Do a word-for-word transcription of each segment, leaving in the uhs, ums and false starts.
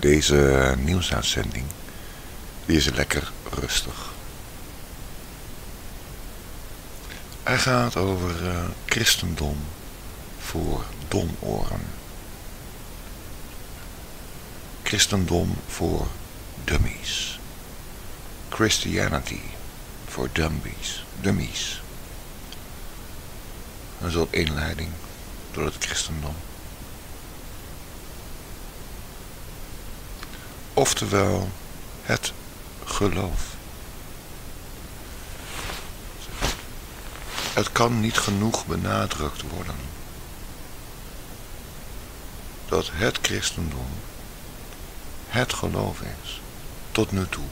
Deze nieuwsuitzending die is lekker rustig. Hij gaat over uh, christendom voor domoren. Christendom voor dummies. Christianity voor dummies. Dummies. Een soort inleiding door het christendom. Oftewel het geloof. Het kan niet genoeg benadrukt worden dat het christendom het geloof is, tot nu toe.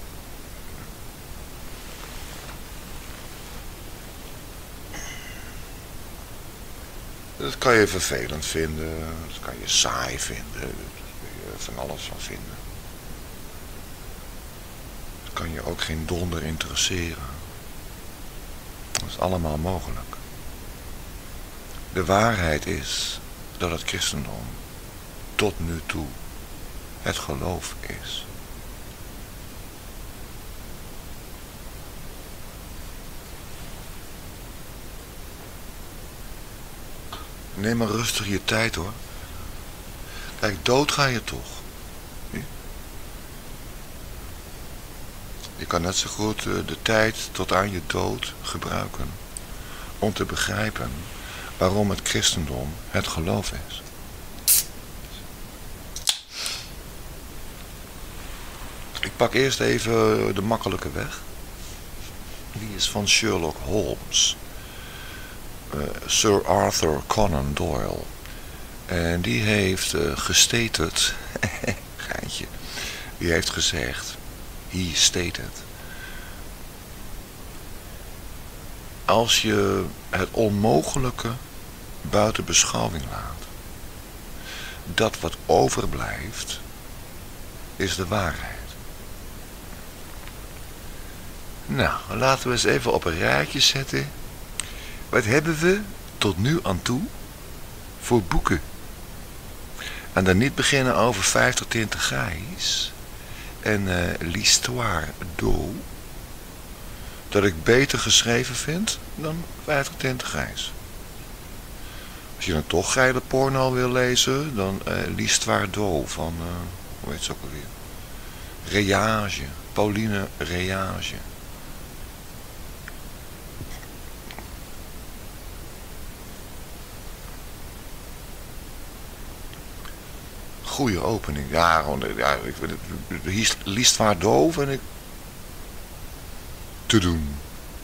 Dat kan je vervelend vinden, dat kan je saai vinden, daar kun je van alles van vinden. Dat kan je ook geen donder interesseren. Dat is allemaal mogelijk. De waarheid is dat het christendom tot nu toe het geloof is. Neem maar rustig je tijd hoor. Kijk, dood ga je toch. Je kan net zo goed de tijd tot aan je dood gebruiken om te begrijpen waarom het christendom het geloof is. Ik pak eerst even de makkelijke weg. Die is van Sherlock Holmes. Uh, Sir Arthur Conan Doyle. En die heeft uh, gestated, geintje, die heeft gezegd, he stated, als je het onmogelijke buiten beschouwing laat, dat wat overblijft, is de waarheid. Nou, laten we eens even op een rijtje zetten. Wat hebben we tot nu aan toe voor boeken? En dan niet beginnen over vijftig tinten grijs en uh, l'histoire d'eau, dat ik beter geschreven vind dan vijftig tinten grijs. Als je dan toch geile porno wil lezen, dan uh, l'histoire d'eau van, uh, hoe heet ze ook alweer? Reage, Pauline Reage. Goeie opening. Ja, ja ik vind het l'histoire d'eau vind ik te doen.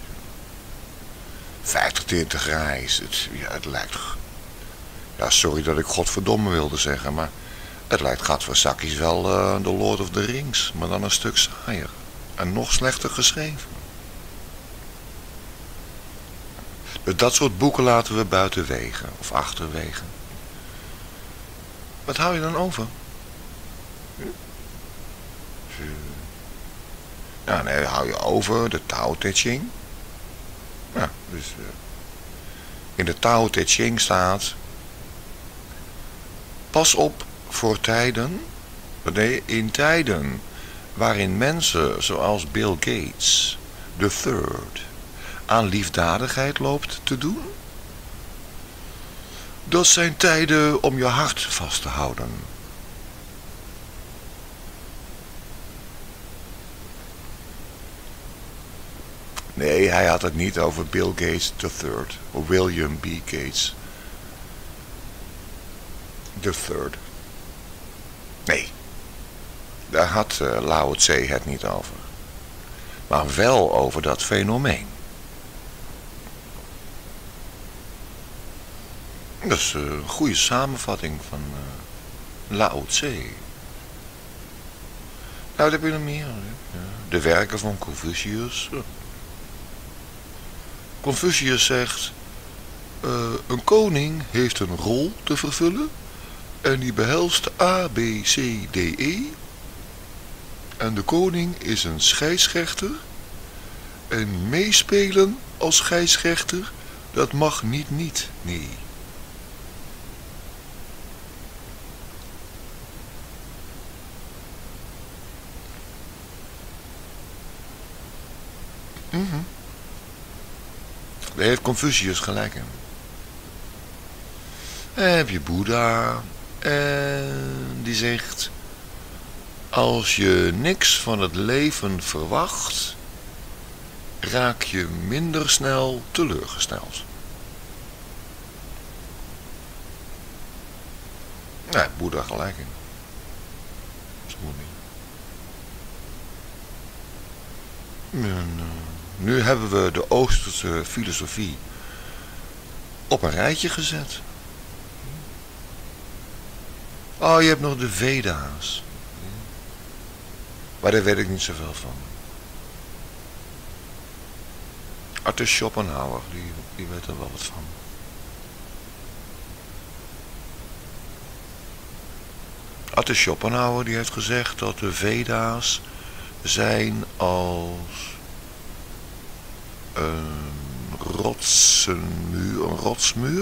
vijftig tinten grijs. Het, ja, het lijkt... Ja, sorry dat ik godverdomme wilde zeggen, maar het lijkt gadverzakkies wel uh, The Lord of the Rings, maar dan een stuk saaier. En nog slechter geschreven. Dus dat soort boeken laten we buiten wegen, of achterwege. Wat hou je dan over? Ja, nee, hou je over de Tao Te Ching. Ja, dus uh, in de Tao Te Ching staat: pas op voor tijden, nee, in tijden waarin mensen zoals Bill Gates, de third, aan liefdadigheid loopt te doen. Dat zijn tijden om je hart vast te houden. Nee, hij had het niet over Bill Gates de third. Of William B. Gates de third. Nee. Daar had uh, Lao Tse het niet over. Maar wel over dat fenomeen. Dat is een goede samenvatting van uh, Lao Tse. Nou, dat heb je nog meer. Ja. De werken van Confucius. Confucius zegt, uh, een koning heeft een rol te vervullen en die behelst A, B, C, D, E. En de koning is een scheidsrechter en meespelen als scheidsrechter, dat mag niet niet, nee. Mm-hmm. Daar heeft Confucius gelijk in. Dan heb je Boeddha. En die zegt... Als je niks van het leven verwacht... raak je minder snel teleurgesteld. Nee, Boeddha gelijk in. Dat moet niet. En, uh, nu hebben we de Oosterse filosofie op een rijtje gezet. Oh, je hebt nog de Veda's. Maar daar weet ik niet zoveel van. Arthur Schopenhauer, die, die weet er wel wat van. Arthur Schopenhauer die heeft gezegd dat de Veda's zijn als een rotsenmuur, een rotsmuur,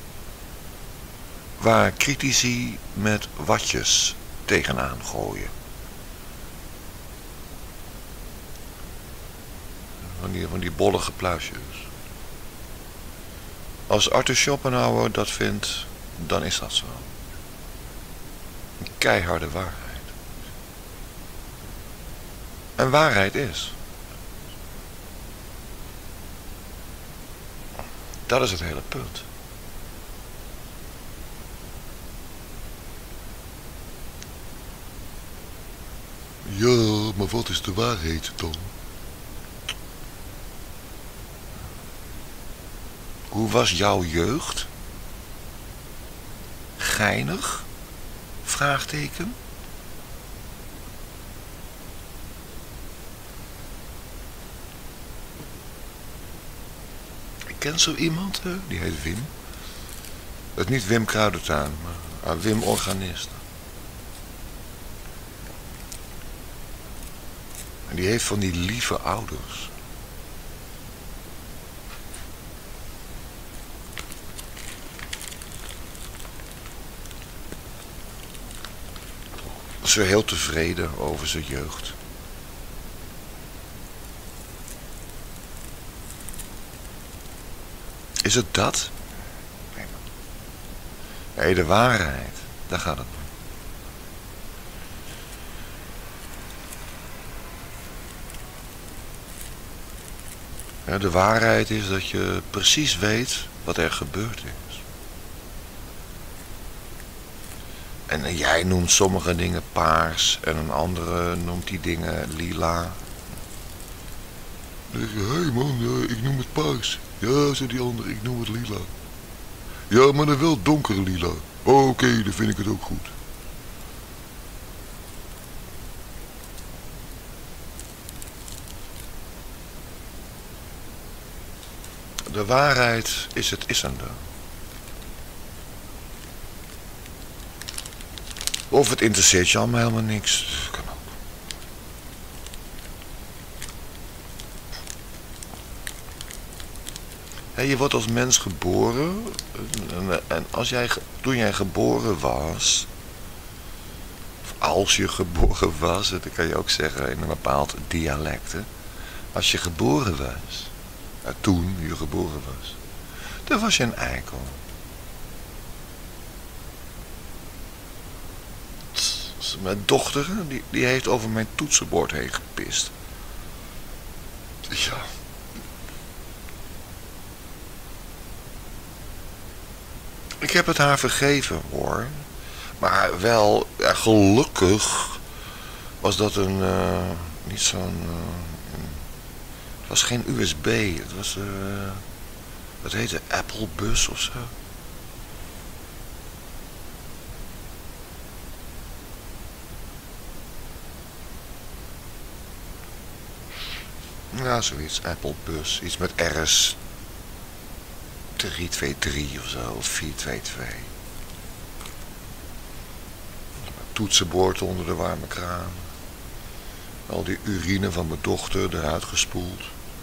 waar critici met watjes tegenaan gooien. Van die, van die bollige pluisjes. Als Arthur Schopenhauer dat vindt, dan is dat zo. Een keiharde waarheid. En waarheid is. Dat is het hele punt. Ja, maar wat is de waarheid dan? Hoe was jouw jeugd? Geinig? Vraagteken. Ik ken zo iemand, hè? Die heet Wim. Dat is niet Wim Kruidentuin, maar uh, Wim Organist. En die heeft van die lieve ouders. Ze is heel tevreden over zijn jeugd. Is het dat? Nee, de waarheid. Daar gaat het om. Ja, de waarheid is dat je precies weet wat er gebeurd is. En jij noemt sommige dingen paars en een andere noemt die dingen lila. Dan zeg je, hé hey man, ja, ik noem het paars. Ja, zei die andere, ik noem het lila. Ja, maar dan wel donker lila. Oh, oké, okay, dan vind ik het ook goed. De waarheid is het issende. Of het interesseert je allemaal helemaal niks. Kan ook. Hey, je wordt als mens geboren. En, en als jij, toen jij geboren was... Of als je geboren was... Dat kan je ook zeggen in een bepaald dialect. Hè? Als je geboren was... Ja, toen je geboren was... Dan was je een eikel. Mijn dochter, die, die heeft over mijn toetsenbord heen gepist. Ja. Ik heb het haar vergeven, hoor. Maar wel, ja, gelukkig was dat een, uh, niet zo'n, uh, het was geen U S B. Het was, uh, wat heette, Apple Bus of zo. Ja, zoiets. Apple Bus. Iets met R S drie twee drie of zo. Of vier twee twee. Toetsenbord onder de warme kraan. Al die urine van mijn dochter eruit gespoeld.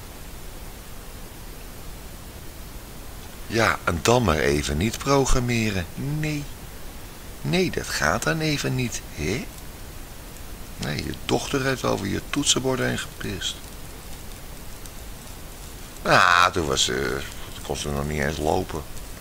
Ja, en dan maar even niet programmeren. Nee. Nee, dat gaat dan even niet. Hè? Nee, je dochter heeft over je toetsenbord heen gepist. Nou, toen was ze, uh, kon ze nog niet eens lopen.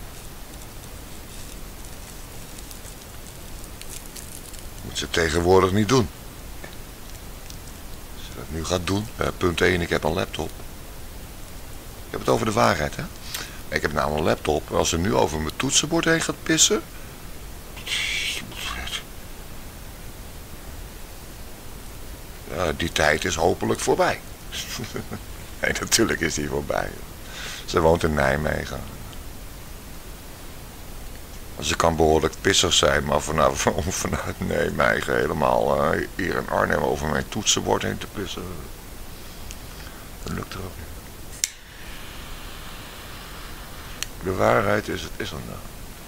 Moet ze tegenwoordig niet doen. Als ze dat nu gaat doen, uh, punt één, ik heb een laptop. Ik heb het over de waarheid, hè. Ik heb nou een laptop, als ze nu over mijn toetsenbord heen gaat pissen... Ja, die tijd is hopelijk voorbij. Nee, natuurlijk is die voorbij. Ze woont in Nijmegen. Ze kan behoorlijk pissig zijn, maar vanaf, vanuit Nijmegen helemaal uh, hier in Arnhem over mijn toetsenbord heen te pissen. Dat lukt er ook niet. De waarheid is, het is er nou.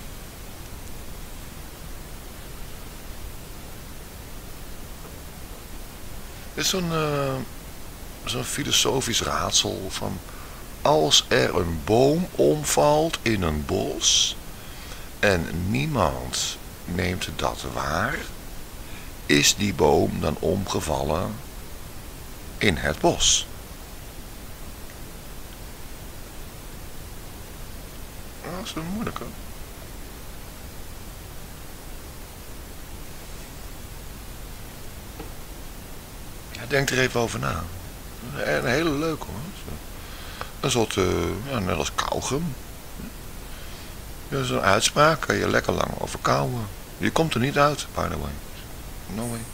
Het is zo'n uh, zo'n filosofisch raadsel van... Als er een boom omvalt in een bos... en niemand neemt dat waar... is die boom dan omgevallen in het bos? Dat is een moeilijke. Ja, denk er even over na. Een hele leuke hoor. Een soort, uh, ja, net als kauwgum. Ja, zo'n uitspraak kan je lekker lang over kauwen. Je komt er niet uit, by the way. No way.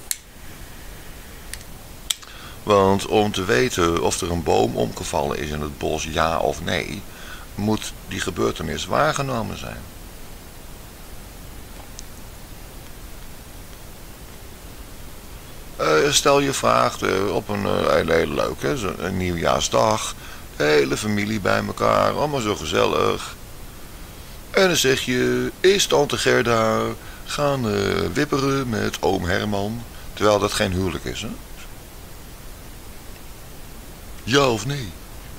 Want om te weten of er een boom omgevallen is in het bos, ja of nee, moet die gebeurtenis waargenomen zijn. Uh, stel je vraagt uh, op een uh, hele, hele leuk, hè, zo, een nieuwjaarsdag, de hele familie bij elkaar, allemaal zo gezellig. En dan zeg je, is tante Gerda gaan uh, wipperen met oom Herman, terwijl dat geen huwelijk is, hè? Ja of nee?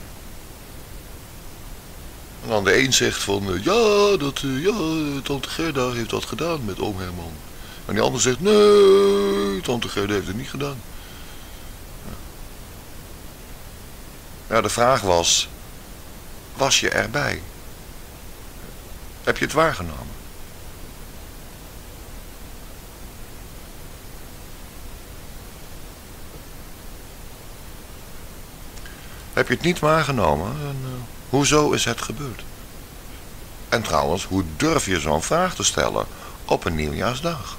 En dan de een zegt van, uh, ja, dat, uh, ja, tante Gerda heeft dat gedaan met oom Herman. En die ander zegt, nee, tante Gerda heeft het niet gedaan. Ja, de vraag was, was je erbij? Heb je het waargenomen? Heb je het niet waargenomen? En, uh, hoezo is het gebeurd? En trouwens, hoe durf je zo'n vraag te stellen op een nieuwjaarsdag?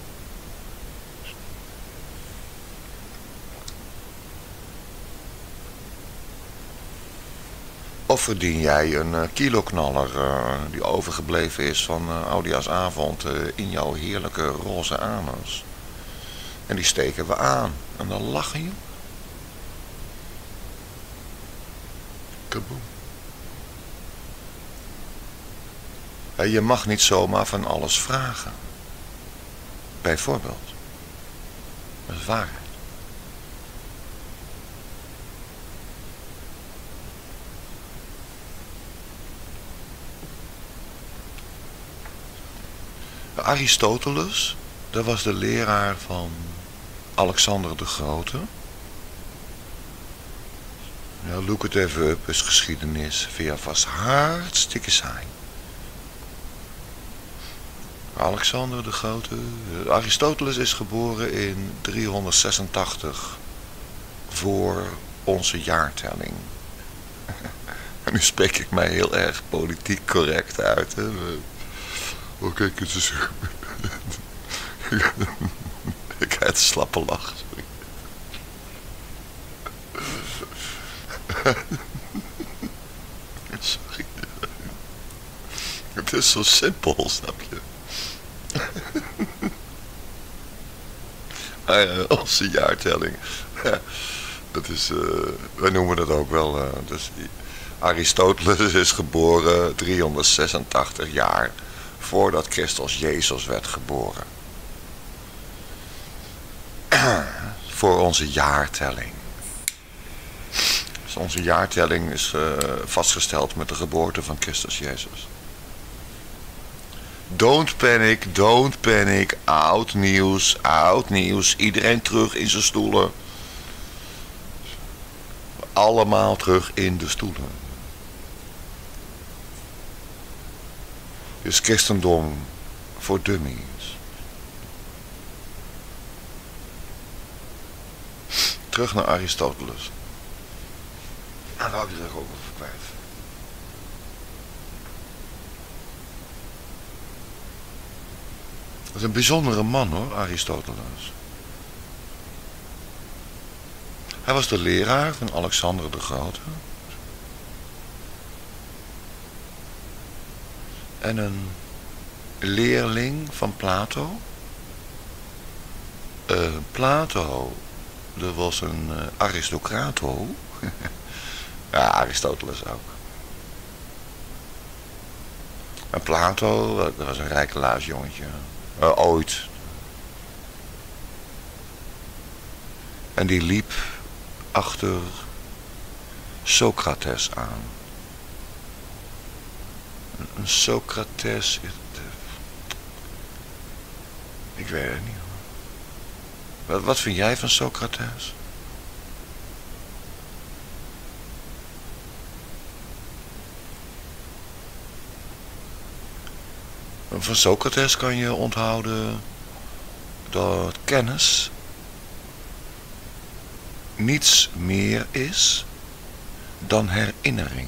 Of verdien jij een uh, kiloknaller uh, die overgebleven is van uh, oudejaarsavond uh, in jouw heerlijke roze anus? En die steken we aan. En dan lachen je. Kaboom. Ja, je mag niet zomaar van alles vragen. Bijvoorbeeld. Dat is waarheid. Aristoteles, dat was de leraar van Alexander de Grote. Ja, look het even up, is geschiedenis. Via vast hartstikke saai. Alexander de Grote. Aristoteles is geboren in driehonderdzesentachtig voor onze jaartelling. En nu spreek ik mij heel erg politiek correct uit. Hè? Oh, kijk eens eens. Ik ga het slappe lach. Sorry. Het is zo simpel, snap je? Ah ja, onze jaartelling. Dat is, uh, wij noemen dat ook wel. Uh, dus Aristoteles is geboren driehonderdzesentachtig jaar voordat Christus Jezus werd geboren. Voor onze jaartelling. Dus onze jaartelling is uh, vastgesteld met de geboorte van Christus Jezus. Don't panic, don't panic. Oud nieuws, oud nieuws. Iedereen terug in zijn stoelen. Allemaal terug in de stoelen. is christendom voor dummies. Terug naar Aristoteles. En wou ik er ook over kwijt. Dat is een bijzondere man hoor, Aristoteles. Hij was de leraar van Alexander de Grote. En een leerling van Plato. Uh, Plato, dat was een uh, aristocrato. Ja, Aristoteles ook. En Plato, dat was een rijkelaarsjongetje. Uh, ooit. En die liep achter Socrates aan. Een Socrates... Ik weet het niet. Wat, wat vind jij van Socrates? Van Socrates kan je onthouden dat kennis niets meer is dan herinnering.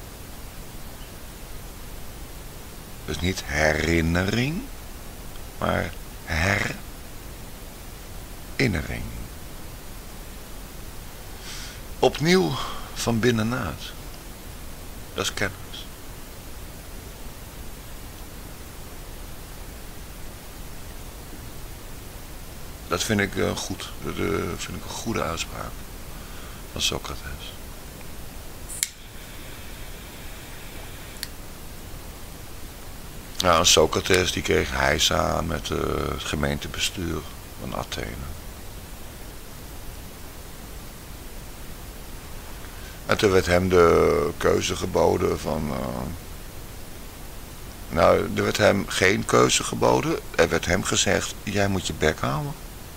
Dus niet herinnering, maar herinnering. Opnieuw van binnenuit. Dat is kennis. Dat vind ik uh, goed. Dat uh, vind ik een goede uitspraak van Socrates. Nou, Socrates die kreeg heisa met uh, het gemeentebestuur van Athene. En toen werd hem de keuze geboden van... Uh, nou, er werd hem geen keuze geboden. Er werd hem gezegd, jij moet je bek houden.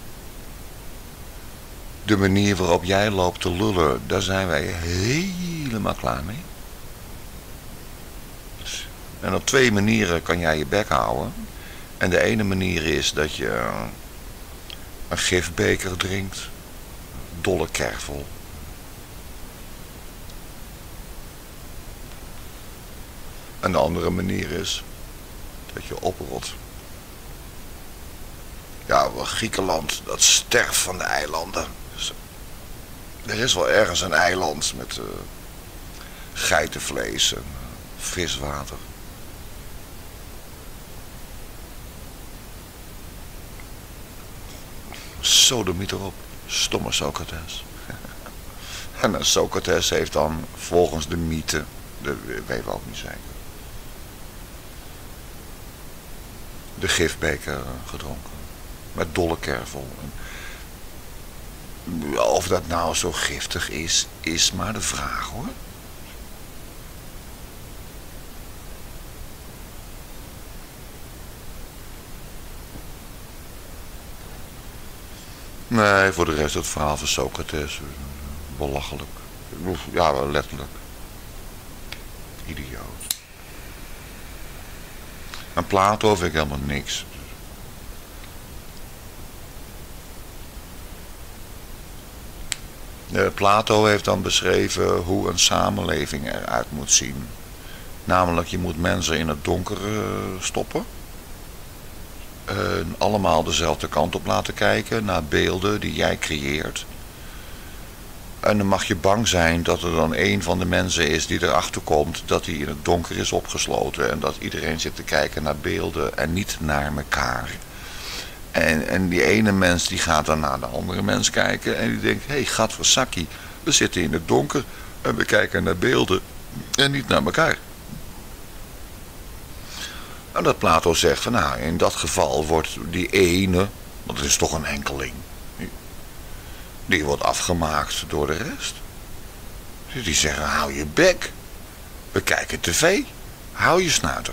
De manier waarop jij loopt te lullen, daar zijn wij helemaal klaar mee. En op twee manieren kan jij je bek houden. En de ene manier is dat je een gifbeker drinkt. Dolle kervel. En de andere manier is dat je oprot. Ja, Griekenland, dat sterft van de eilanden. Dus er is wel ergens een eiland met uh, geitenvlees en uh, fris water. Sodomiet erop, stomme Socrates. En uh, Socrates heeft dan volgens de mythe, dat weten we ook niet zeker, de gifbeker gedronken. Met dolle kervel. Of dat nou zo giftig is, is maar de vraag hoor. Nee, voor de rest het verhaal van Socrates. Belachelijk. Ja, letterlijk. Idioot. En Plato vind ik helemaal niks. Uh, Plato heeft dan beschreven hoe een samenleving eruit moet zien. Namelijk, je moet mensen in het donker uh, stoppen. Uh, allemaal dezelfde kant op laten kijken naar beelden die jij creëert. En dan mag je bang zijn dat er dan een van de mensen is die erachter komt dat hij in het donker is opgesloten. En dat iedereen zit te kijken naar beelden en niet naar elkaar. En, en die ene mens die gaat dan naar de andere mens kijken en die denkt, hé, hey, gadversakkie, we zitten in het donker en we kijken naar beelden en niet naar elkaar. En dat Plato zegt van, nou, in dat geval wordt die ene, want het is toch een enkeling, die, die wordt afgemaakt door de rest. Dus die zeggen, hou je bek, we kijken tv, hou je snuiter.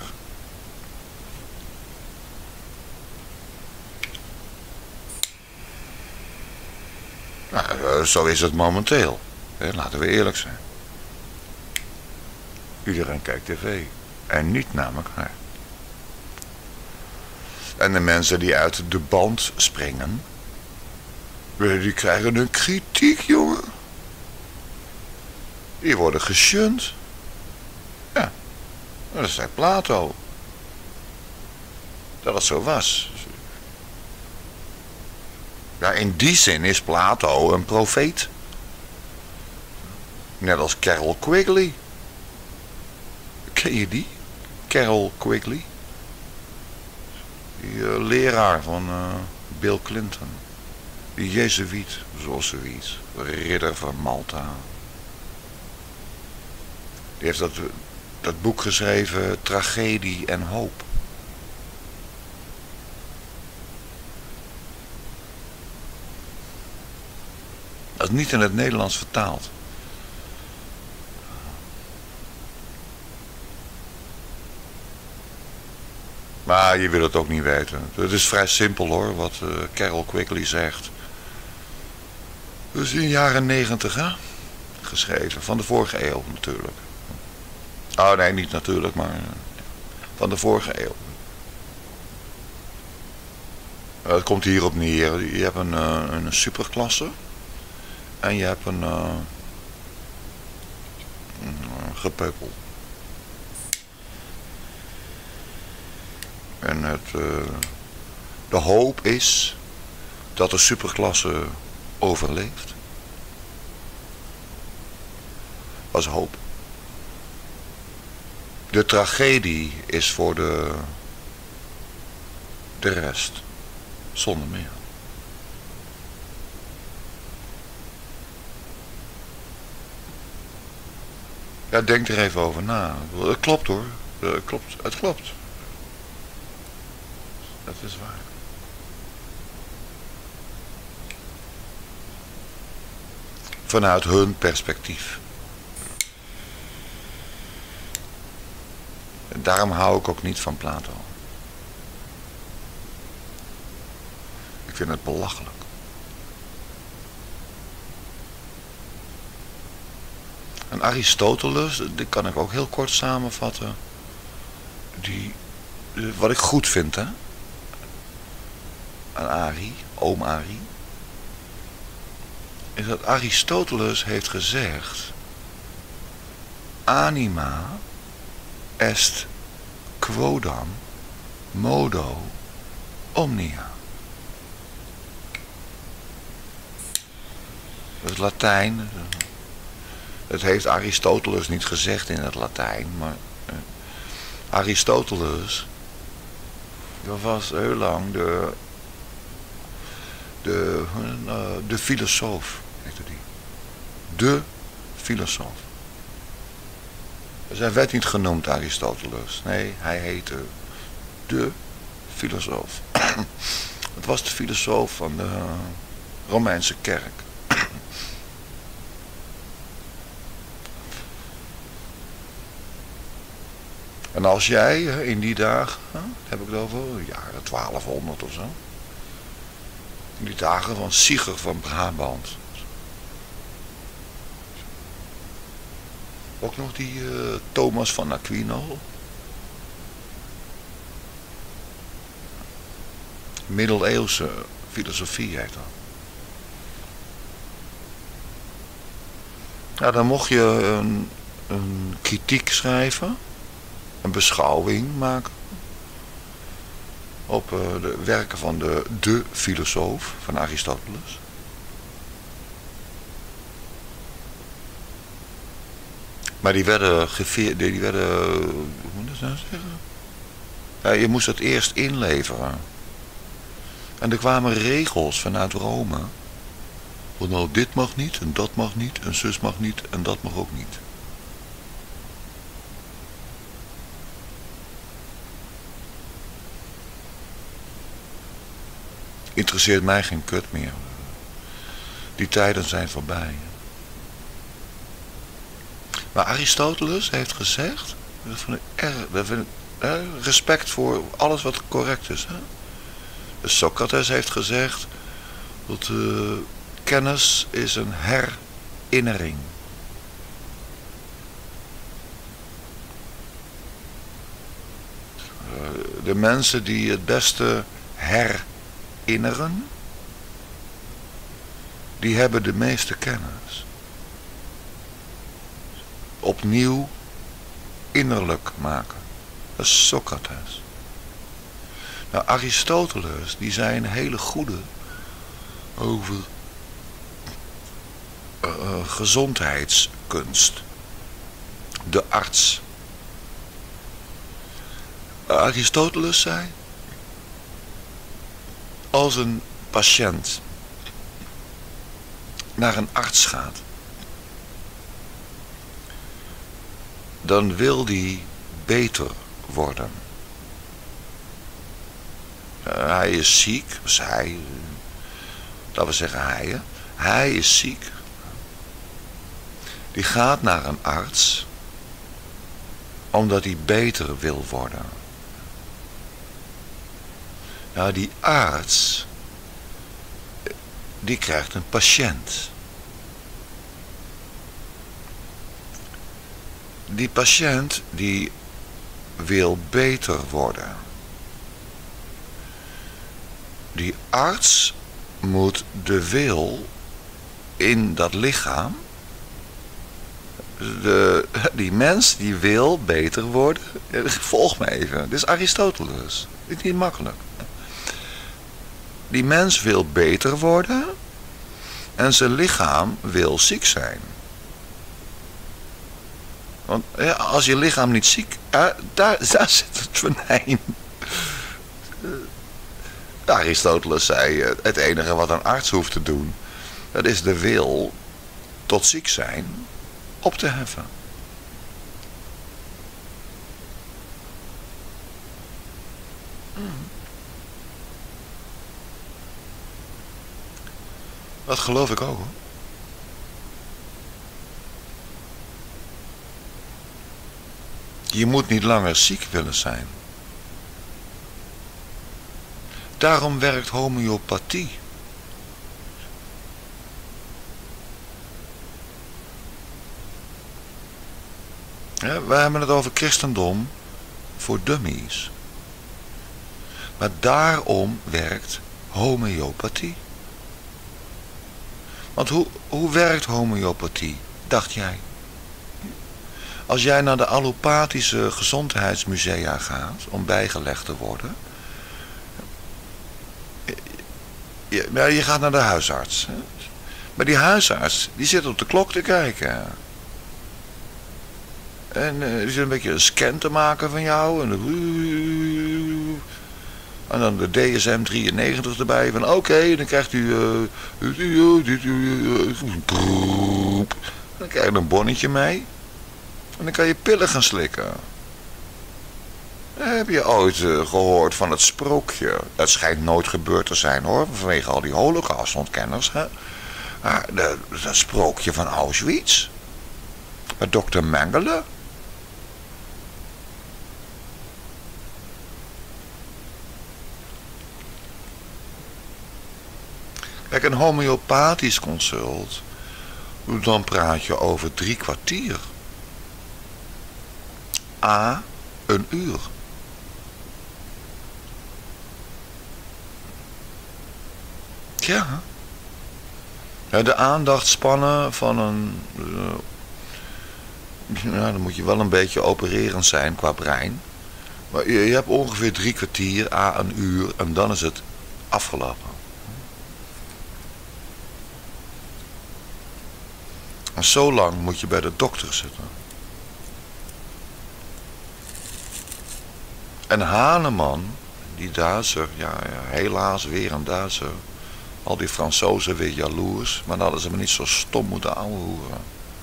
Nou, zo is het momenteel. Laten we eerlijk zijn. Iedereen kijkt tv. En niet naar elkaar. En de mensen die uit de band springen, die krijgen een kritiek, jongen. Die worden geshunt. Ja, dat zei Plato. Dat het zo was. Ja, in die zin is Plato een profeet. Net als Carroll Quigley. Ken je die? Carroll Quigley? Die uh, leraar van uh, Bill Clinton. Die Jezuïet, zoals zoiets. Ridder van Malta. Die heeft dat, dat boek geschreven, Tragedie en Hoop. Dat is niet in het Nederlands vertaald. Maar je wil het ook niet weten. Het is vrij simpel hoor, wat uh, Carroll Quigley zegt. Dus in de jaren negentig, hè? Geschreven, van de vorige eeuw natuurlijk. Oh nee, niet natuurlijk, maar van de vorige eeuw. Uh, het komt hierop neer. Je hebt een, uh, een superklasse. En je hebt een, uh, een uh, gepeupel. En het, uh, de hoop is dat de superklasse overleeft. Dat is hoop. De tragedie is voor de, de rest. Zonder meer. Ja, denk er even over na. Het klopt hoor. Het klopt. Het klopt. Dat is waar. Vanuit hun perspectief. En daarom hou ik ook niet van Plato. Ik vind het belachelijk. En Aristoteles, die kan ik ook heel kort samenvatten. Die, wat ik goed vind, hè. Aan Ari, oom Ari. Is dat Aristoteles heeft gezegd. Anima est quodam modo omnia. Dat is Latijn. Het heeft Aristoteles niet gezegd in het Latijn, maar eh, Aristoteles, dat was heel lang de, de, uh, de filosoof, heette die. De filosoof. Dus hij werd niet genoemd Aristoteles, nee, hij heette de filosoof. Het was de filosoof van de Romeinse kerk. En als jij in die dagen, heb ik het over, jaren twaalfhonderd of zo. In die dagen van Sigurd van Brabant. Ook nog die uh, Thomas van Aquino. Middeleeuwse filosofie heet dat. Ja, dan mocht je een, een kritiek schrijven. Een beschouwing maken op uh, de werken van de, de filosoof van Aristoteles. Maar die werden geveerd, die werden, hoe moet ik dat nou zeggen? Ja, je moest het eerst inleveren. En er kwamen regels vanuit Rome. Want nou, dit mag niet, en dat mag niet, en zus mag niet, en dat mag ook niet. Interesseert mij geen kut meer. Die tijden zijn voorbij. Maar Aristoteles heeft gezegd, dat vind ik erg, dat vind ik, eh, respect voor alles wat correct is. Hè? Dus Socrates heeft gezegd dat uh, kennis is een herinnering. Uh, de mensen die het beste herinneren, die hebben de meeste kennis. Opnieuw innerlijk maken. Dat is Socrates. Nou, Aristoteles, die zei een hele goede over uh, uh, gezondheidskunst. De arts. Aristoteles zei, als een patiënt naar een arts gaat, dan wil die beter worden. Uh, hij is ziek, dus hij, laten we zeggen hij, hè? Hij is ziek. Die gaat naar een arts, omdat hij beter wil worden. Nou, die arts, die krijgt een patiënt. Die patiënt, die wil beter worden. Die arts moet de wil in dat lichaam, de, die mens die wil beter worden, volg me even, dit is Aristoteles, dit is niet makkelijk. Die mens wil beter worden en zijn lichaam wil ziek zijn. Want ja, als je lichaam niet ziek, uh, daar, daar zit het venijn. Aristoteles zei, uh, het enige wat een arts hoeft te doen, dat is de wil tot ziek zijn op te heffen. Dat geloof ik ook, hoor. Je moet niet langer ziek willen zijn. Daarom werkt homeopathie. Ja, we hebben het over christendom voor dummies. Maar daarom werkt homeopathie. Want hoe, hoe werkt homeopathie, dacht jij? Als jij naar de allopathische gezondheidsmusea gaat om bijgelegd te worden. Je, je gaat naar de huisarts. Maar die huisarts, die zit op de klok te kijken. En uh, die zit een beetje een scan te maken van jou. En, de, en dan de D S M drieënnegentig erbij. Van oké, okay, dan krijgt u... Uh, dan krijg je een bonnetje mee. En dan kan je pillen gaan slikken. Heb je ooit uh, gehoord van het sprookje? Dat schijnt nooit gebeurd te zijn, hoor. Vanwege al die holocaustontkenners. Hè? Maar de, dat sprookje van Auschwitz. Met dokter Mengele. Kijk, een homeopathisch consult. Dan praat je over drie kwartier. A, een uur. Ja. De aandachtspannen van een... Uh, nou, dan moet je wel een beetje opererend zijn qua brein. Maar je, je hebt ongeveer drie kwartier, A, een uur. En dan is het afgelopen. En zo lang moet je bij de dokter zitten. En Hahnemann, die Duitser, ja, ja, helaas weer een Duitser. Al die Fransozen weer jaloers, maar dan hadden ze me niet zo stom moeten aanhoeren.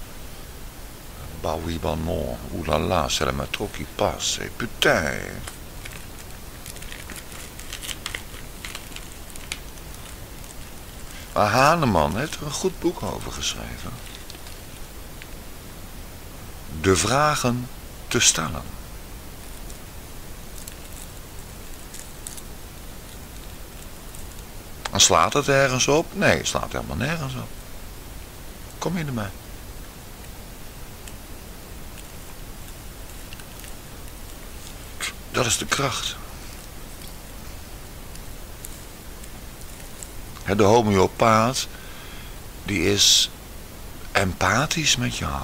Bah oui, bah non, oulala, c'est la métro qui passe, putain. Maar Hahnemann heeft er een goed boek over geschreven. De vragen te stellen. En slaat het ergens op? Nee, het slaat helemaal nergens op. Kom je ermee? Dat is de kracht. De homeopaat, die is empathisch met jou.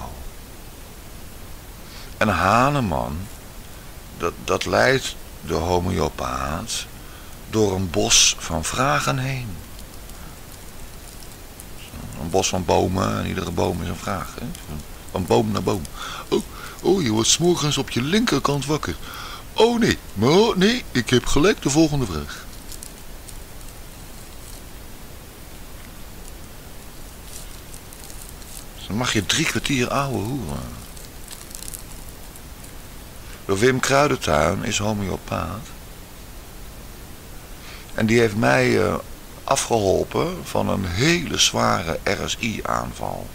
En Hahnemann, dat, dat leidt de homeopaat door een bos van vragen heen. Een bos van bomen en iedere boom is een vraag. Hè? Van boom naar boom. Oh, oh, je wordt 's morgens op je linkerkant wakker. Oh nee, maar nee, ik heb gelijk de volgende vraag. Dan mag je drie kwartier ouwe hoeren. De Wim Kruidentuin is homeopaat. En die heeft mij uh, afgeholpen van een hele zware R S I-aanval.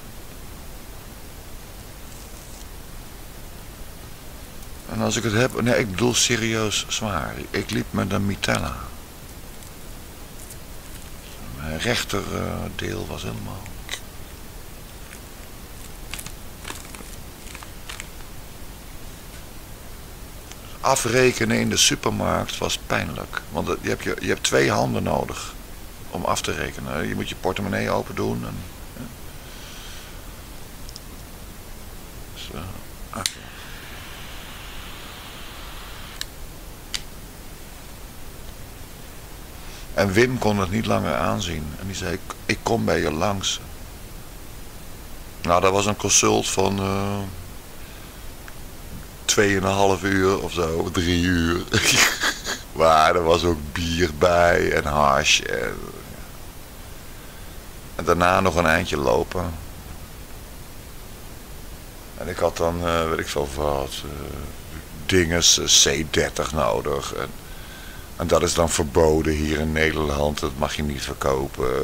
En als ik het heb, nee, ik bedoel serieus zwaar. Ik liep met een mitella. Mijn rechterdeel was helemaal... Afrekenen in de supermarkt was pijnlijk. Want je hebt, je, je hebt twee handen nodig om af te rekenen. Je moet je portemonnee open doen. En, ja. Dus, uh, okay. En Wim kon het niet langer aanzien. En die zei, ik, ik kom bij je langs. Nou, dat was een consult van... Uh, Tweeënhalf uur of zo, drie uur. Maar er was ook bier bij en hash. En, en daarna nog een eindje lopen. En ik had dan, uh, weet ik veel wat, uh, dinges C dertig nodig. En, en dat is dan verboden hier in Nederland. Dat mag je niet verkopen.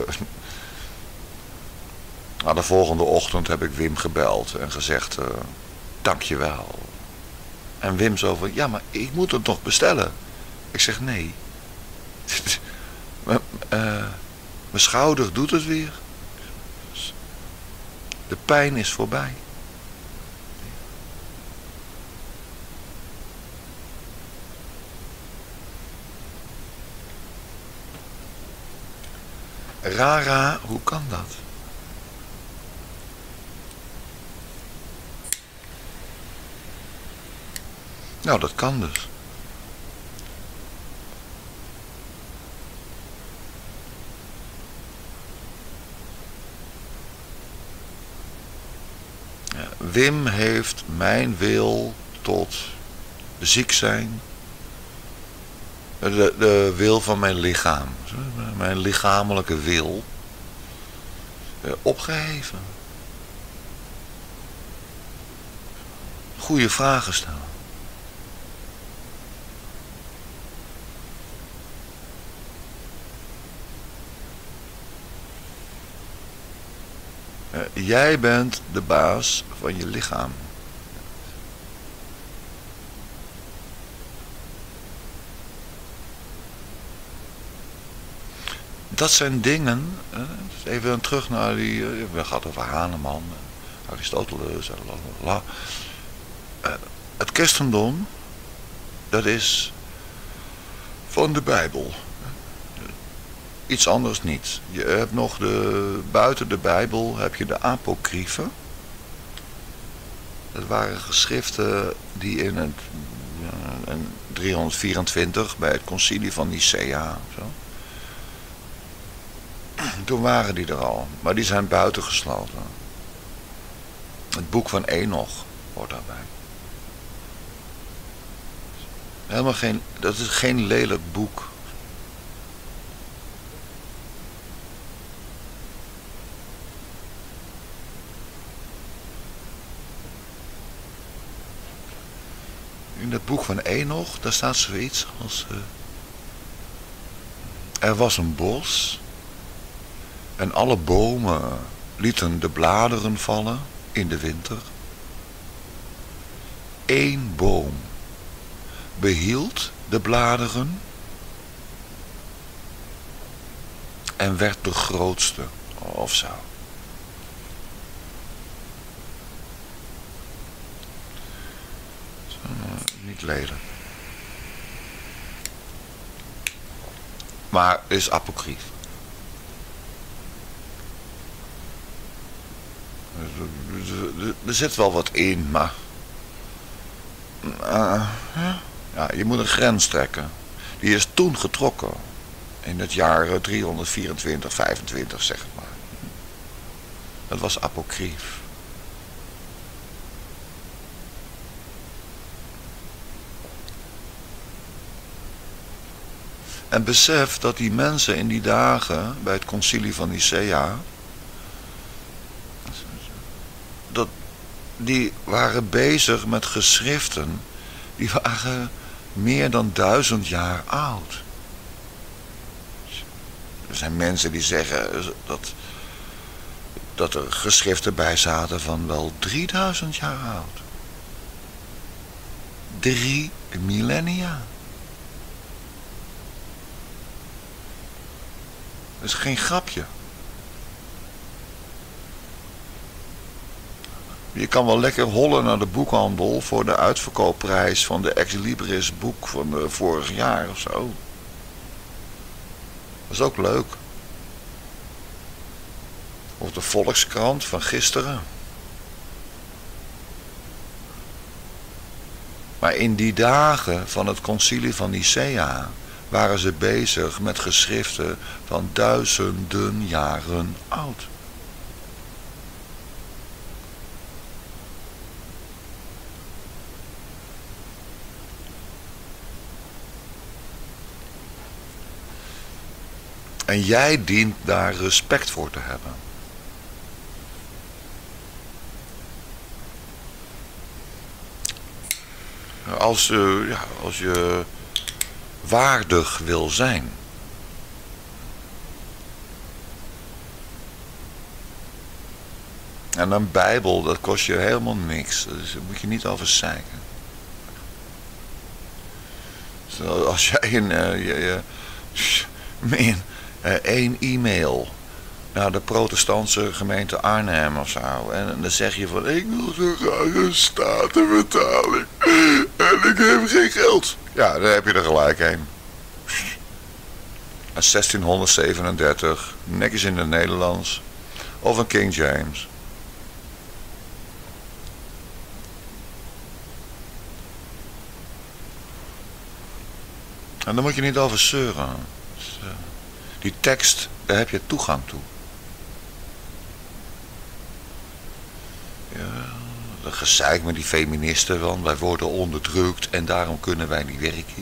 Nou, de volgende ochtend heb ik Wim gebeld en gezegd, uh, dankjewel. En Wim zo van, ja, maar ik moet het nog bestellen. Ik zeg, nee. Mijn uh, schouder doet het weer. De pijn is voorbij. Rara, hoe kan dat? Nou, dat kan dus. Ja, Wim heeft mijn wil tot ziek zijn, de, de wil van mijn lichaam, mijn lichamelijke wil, opgeheven. Goeie vragen stellen. Uh, jij bent de baas van je lichaam. Dat zijn dingen, uh, even terug naar die, uh, we gaan over Hahnemann, uh, Aristoteles, uh, la, uh, het christendom, dat is van de Bijbel. Iets anders niet. Je hebt nog de, buiten de Bijbel heb je de apocryfen. Dat waren geschriften die in het ja, in driehonderdvierentwintig bij het concilie van Nicea, zo. Toen waren die er al, maar die zijn buitengesloten. Het boek van Enoch hoort daarbij. Helemaal geen, dat is geen lelijk boek. In het boek van Enoch, daar staat zoiets als... Uh, er was een bos en alle bomen lieten de bladeren vallen in de winter. Eén boom behield de bladeren en werd de grootste, of zo. Niet lelijk. Maar is apocryf. Er zit wel wat in, maar... Uh, ja, je moet een grens trekken. Die is toen getrokken. In het jaar driehonderdvierentwintig, vijfentwintig, zeg het maar. Dat was apocrief. En besef dat die mensen in die dagen, bij het concilie van Nicea, dat die waren bezig met geschriften, die waren meer dan duizend jaar oud. Er zijn mensen die zeggen dat, dat er geschriften bij zaten van wel drieduizend jaar oud. Drie millennia. Dat is geen grapje. Je kan wel lekker hollen naar de boekhandel voor de uitverkoopprijs van de Ex Libris boek van de vorig jaar of zo. Dat is ook leuk. Of de Volkskrant van gisteren. Maar in die dagen van het concilie van Nicea waren ze bezig met geschriften van duizenden jaren oud. En jij dient daar respect voor te hebben. Als, uh, ja, als je waardig wil zijn. En een Bijbel, dat kost je helemaal niks. Dus daar moet je niet over zeiken. Dus als jij een, uh, je, je, man, uh, één e-mail naar de protestantse gemeente Arnhem of zo. En dan zeg je van, ik wil zo graag een statenvertaling. En ik heb geen geld. Ja, dan heb je er gelijk een. Een zestienhonderdzevenendertig, netjes in het Nederlands. Of een King James. En daar moet je niet over zeuren. Dus, uh, die tekst, daar heb je toegang toe. Ja, dat gezeik met die feministen, want wij worden onderdrukt en daarom kunnen wij niet werken.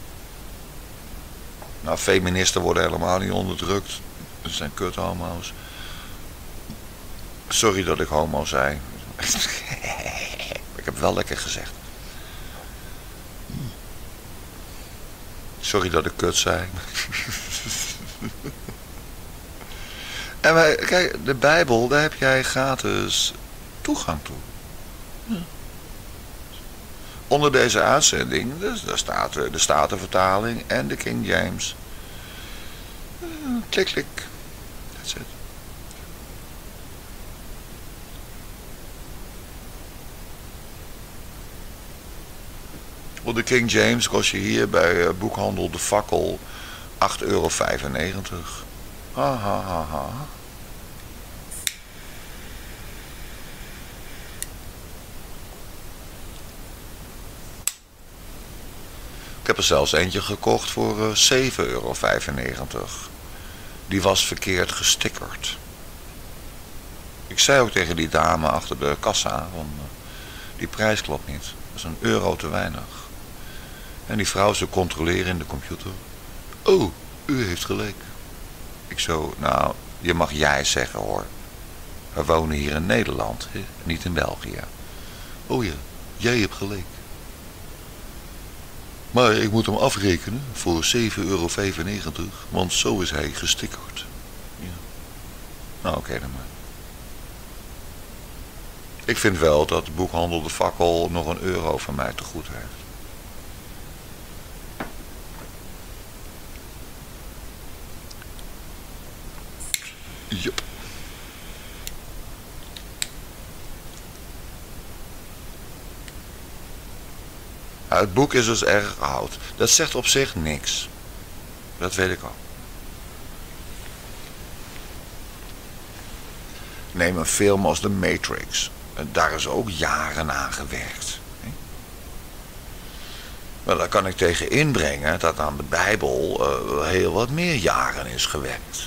Nou, feministen worden helemaal niet onderdrukt. Dat zijn kut homo's. Sorry dat ik homo zei. Ik heb wel lekker gezegd. Sorry dat ik kut zei. En wij, kijk, de Bijbel, daar heb jij gratis toegang toe. Ja. Onder deze uitzending, dus, daar staat de Statenvertaling en de King James. Uh, klik, klik. That's it. Voor de King James kost je hier bij uh, boekhandel De Fakkel acht euro vijfennegentig. Ha ha ha ha. Ik heb er zelfs eentje gekocht voor uh, zeven euro vijfennegentig. Die was verkeerd gestickerd. Ik zei ook tegen die dame achter de kassa, van, uh, die prijs klopt niet. Dat is een euro te weinig. En die vrouw ze controleren in de computer. Oh, u heeft gelijk. Ik zo, nou, je mag jij zeggen hoor. We wonen hier in Nederland, hè? Niet in België. Oh ja, jij hebt gelijk. Maar ik moet hem afrekenen voor zeven euro vijfennegentig, want zo is hij gestickerd. Ja. Nou oké okay, dan maar. Ik vind wel dat de boekhandel De Fakkel nog een euro van mij te goed heeft. Yep. Ja, het boek is dus erg oud. Dat zegt op zich niks. Dat weet ik al. Neem een film als The Matrix. Daar is ook jaren aan gewerkt. Maar daar kan ik tegen inbrengen dat aan de Bijbel uh, heel wat meer jaren is gewerkt.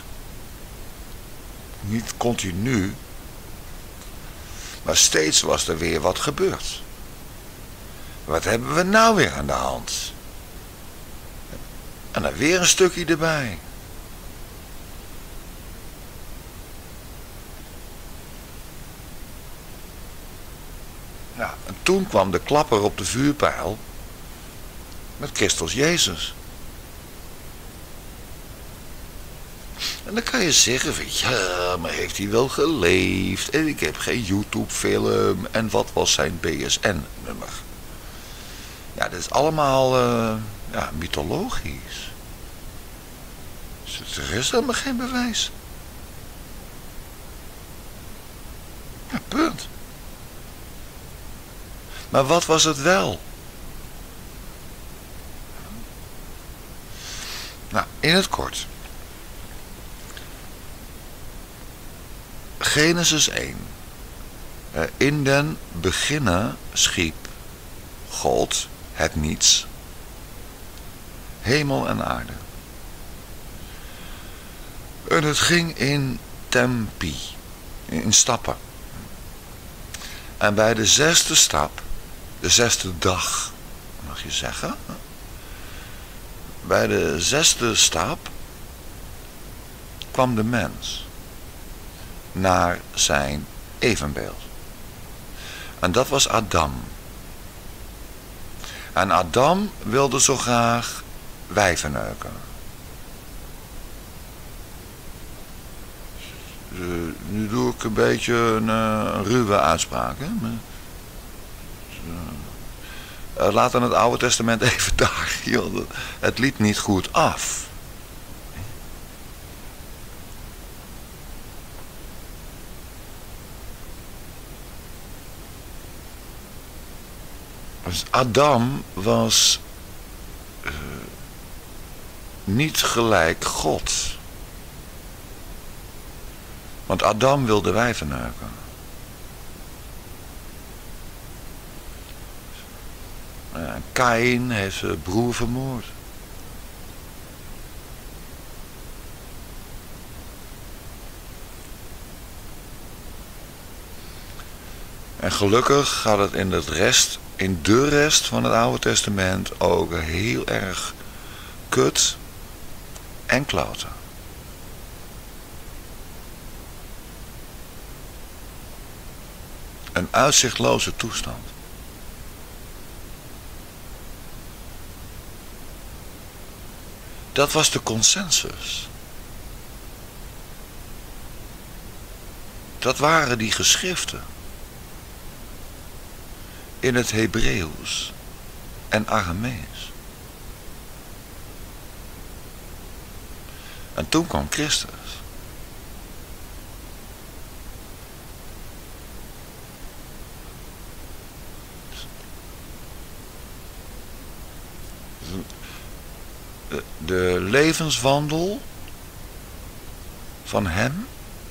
Niet continu, maar steeds was er weer wat gebeurd. Wat hebben we nou weer aan de hand? En dan weer een stukje erbij. Ja, en toen kwam de klapper op de vuurpijl met Christus Jezus. En dan kan je zeggen van ja, maar heeft hij wel geleefd? En ik heb geen YouTube-film. En wat was zijn B S N-nummer? Ja, dat is allemaal uh, ja, mythologisch. Dus er is helemaal geen bewijs. Ja, punt. Maar wat was het wel? Nou, in het kort. Genesis één. In den beginnen schiep God het niets, hemel en aarde. En het ging in tempi, in stappen. En bij de zesde stap, de zesde dag, mag je zeggen, bij de zesde stap kwam de mens naar zijn evenbeeld. En dat was Adam. En Adam wilde zo graag wijven neuken. Uh, nu doe ik een beetje een, uh, een ruwe uitspraak. Hè? Maar, uh, laten we het Oude Testament even daar. Joh, het liep niet goed af. Dus Adam was uh, niet gelijk God. Want Adam wilde wijven neuken. Ja, Kaïn heeft zijn broer vermoord. En gelukkig gaat het in de rest, in de rest van het Oude Testament ook heel erg kut en kloten. Een uitzichtloze toestand. Dat was de consensus. Dat waren die geschriften. In het Hebreeuws en Aramees. En toen kwam Christus. De, de levenswandel van hem.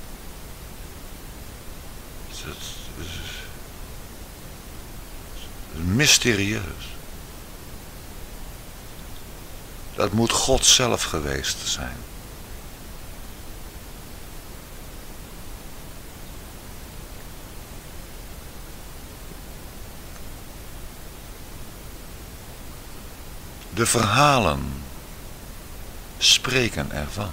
Dat is mysterieus. Dat moet God zelf geweest zijn. De verhalen spreken ervan.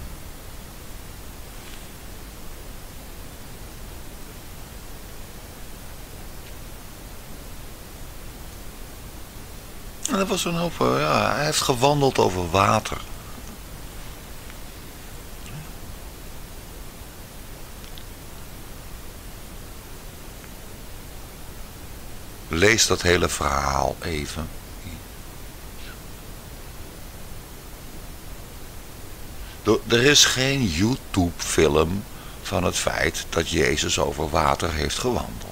En dat was een hoop, ja, hij heeft gewandeld over water. Lees dat hele verhaal even. Er is geen YouTube-film van het feit dat Jezus over water heeft gewandeld.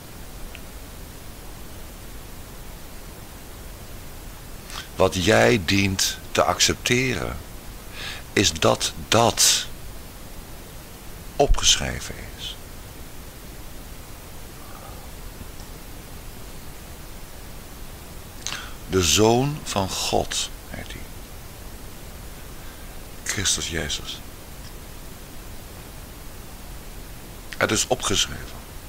Wat jij dient te accepteren, is dat dat opgeschreven is. De Zoon van God heet hij. Christus Jezus. Het is opgeschreven.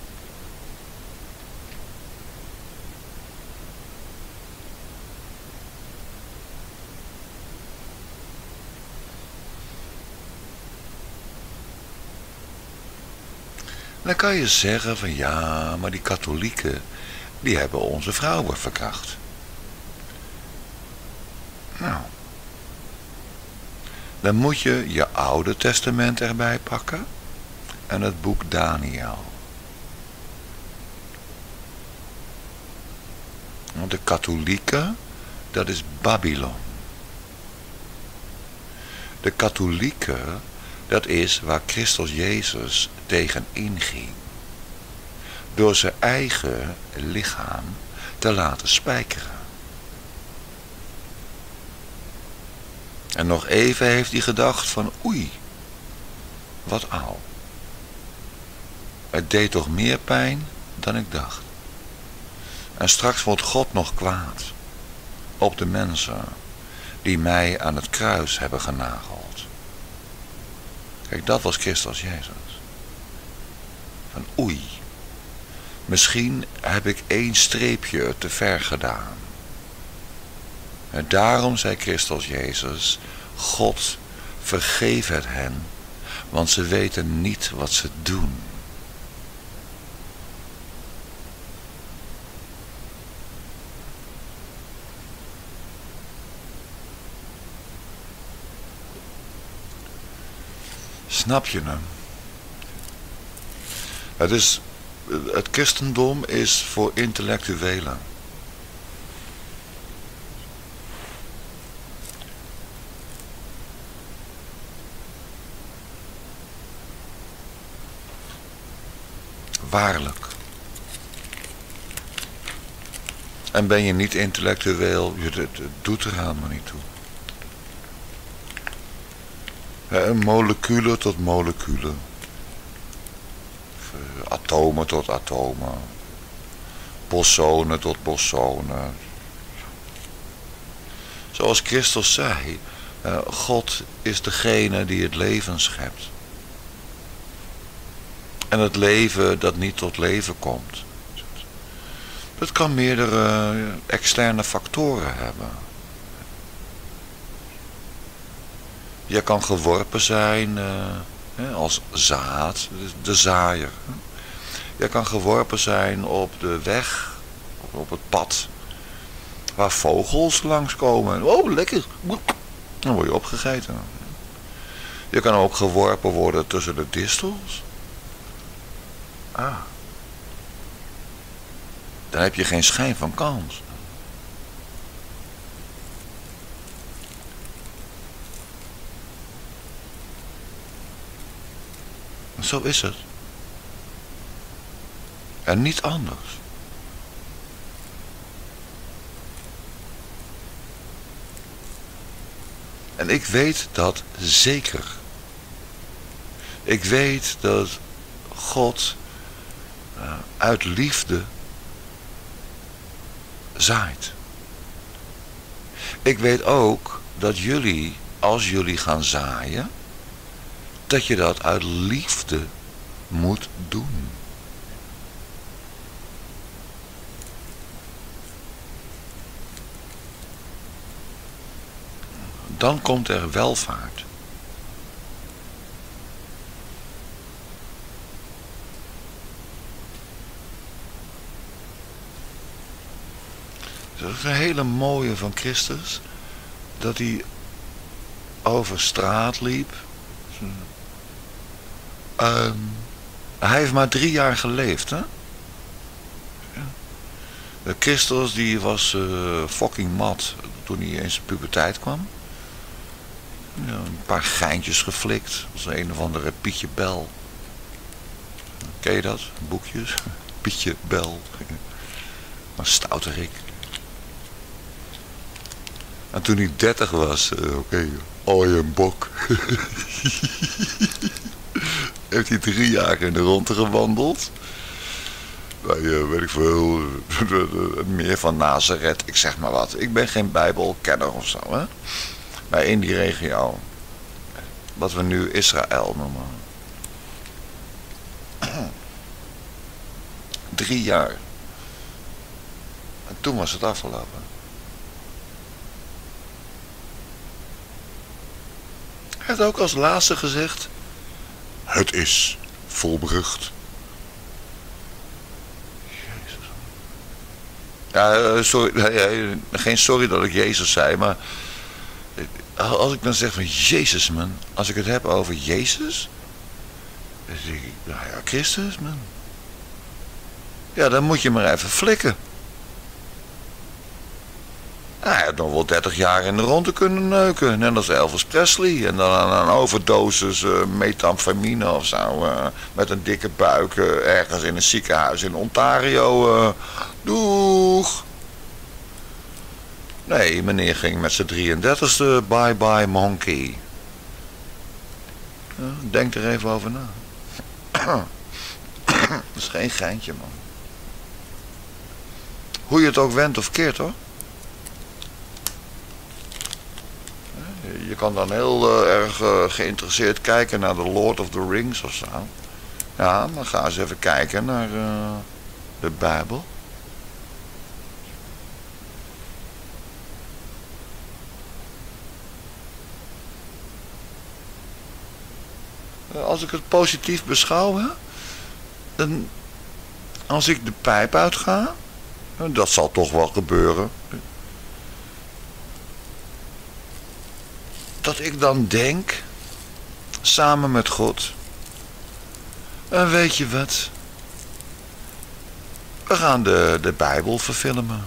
Dan kan je zeggen van ja, maar die katholieken, die hebben onze vrouwen verkracht. Nou, dan moet je je Oude Testament erbij pakken en het boek Daniel. Want de katholieken, dat is Babylon. De katholieken, dat is waar Christus Jezus tegen inging. Door zijn eigen lichaam te laten spijkeren. En nog even heeft hij gedacht van oei, wat auw. Het deed toch meer pijn dan ik dacht. En straks wordt God nog kwaad op de mensen die mij aan het kruis hebben genageld. Kijk, dat was Christus Jezus. Van oei, misschien heb ik één streepje te ver gedaan. En daarom zei Christus Jezus, God, vergeef het hen, want ze weten niet wat ze doen. Snap je hem? Het is, het christendom is voor intellectuelen. Waarlijk. En ben je niet intellectueel, het, het doet er helemaal niet toe. Moleculen tot moleculen. Atomen tot atomen. Bosonen tot bosonen. Zoals Christus zei, God is degene die het leven schept. En het leven dat niet tot leven komt. Dat kan meerdere externe factoren hebben. Je kan geworpen zijn uh, als zaad, de zaaier. Je kan geworpen zijn op de weg, op het pad, waar vogels langskomen. Oh, lekker. Dan word je opgegeten. Je kan ook geworpen worden tussen de distels. Ah. Dan heb je geen schijn van kans. Zo is het. En niet anders. En ik weet dat zeker. Ik weet dat God uh, uit liefde zaait. Ik weet ook dat jullie, als jullie gaan zaaien, dat je dat uit liefde moet doen. Dan komt er welvaart. Dat is een hele mooie van Christus, dat hij over straat liep. Um, hij heeft maar drie jaar geleefd, hè? De Christus die was uh, fucking mat toen hij in zijn puberteit kwam. Ja, een paar geintjes geflikt, als een of andere Pietje Bel. Ken je dat? Boekjes? Pietje Bel. Maar stouterik. En toen hij dertig was, uh, oké, okay, oh je een bok. Heeft hij drie jaar in de ronde gewandeld. bij, uh, weet ik veel, het meer van Nazareth, ik zeg maar wat. Ik ben geen bijbelkenner of zo, hè. Maar in die regio, wat we nu Israël noemen. Drie jaar. En toen was het afgelopen. Hij heeft ook als laatste gezegd, het is volbracht. Jezus. Ja, sorry, geen sorry dat ik Jezus zei, maar als ik dan zeg van Jezus, man, als ik het heb over Jezus, dan zeg ik, nou ja, Christus, man. Ja, dan moet je maar even flikken. Nou, hij had nog wel dertig jaar in de ronde kunnen neuken. Net als Elvis Presley. En dan aan een overdosis uh, methamphetamine of zo. Uh, met een dikke buik uh, ergens in een ziekenhuis in Ontario. Uh, doeg! Nee, meneer ging met zijn drieëndertigste bye bye monkey. Uh, denk er even over na. Dat is geen geintje, man. Hoe je het ook wendt of keert, hoor. Je kan dan heel uh, erg uh, geïnteresseerd kijken naar The Lord of the Rings of zo. Ja, maar ga eens even kijken naar uh, de Bijbel. Uh, als ik het positief beschouw, hè, dan als ik de pijp uitga, uh, dat zal toch wel gebeuren. Dat ik dan denk, samen met God, en weet je wat, we gaan de, de Bijbel verfilmen.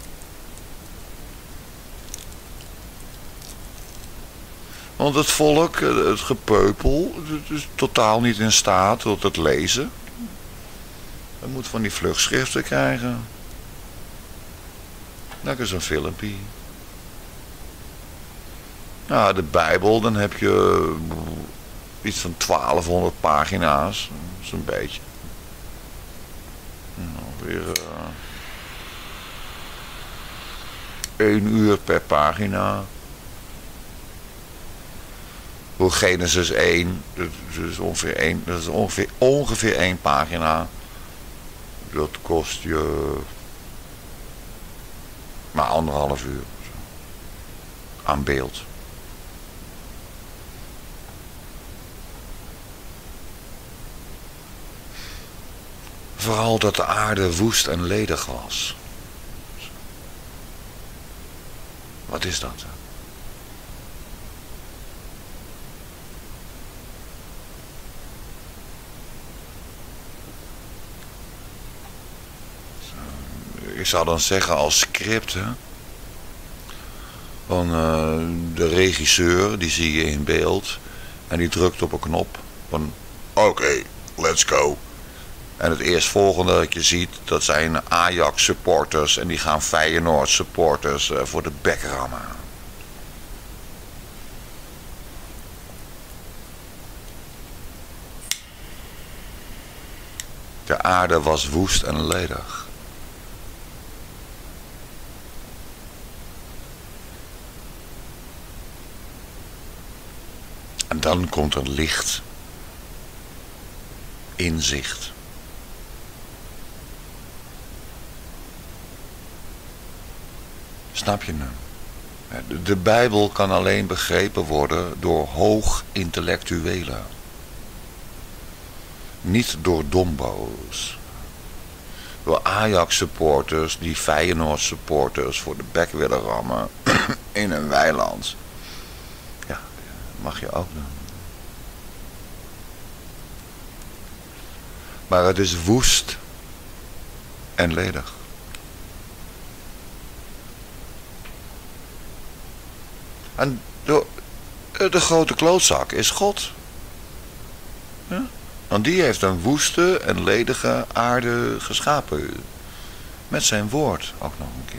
Want het volk, het gepeupel, het is totaal niet in staat tot het lezen. Het moet van die vlugschriften krijgen. Dat is een filmpje. Nou, de Bijbel, dan heb je iets van twaalfhonderd pagina's. Zo'n beetje. Nou, weer uh, één uur per pagina. Voor Genesis één, dat is ongeveer één, dat is ongeveer, ongeveer één pagina. Dat kost je maar anderhalf uur aan beeld. Vooral dat de aarde woest en ledig was. Wat is dat? Ik zou dan zeggen als script, hè, van uh, de regisseur, die zie je in beeld en die drukt op een knop van oké, okay, let's go. En het eerstvolgende dat je ziet, dat zijn Ajax supporters en die gaan Feyenoord supporters uh, voor de bek rammen. De aarde was woest en ledig. En dan komt er licht, inzicht. Snap je nu? De, de Bijbel kan alleen begrepen worden door hoog intellectuelen. Niet door dombo's. Door Ajax supporters die Feyenoord supporters voor de bek willen rammen in een weiland. Ja, mag je ook doen. Maar het is woest en ledig. En de, de grote klootzak is God. Ja? Want die heeft een woeste en ledige aarde geschapen. Met zijn woord ook nog een keer.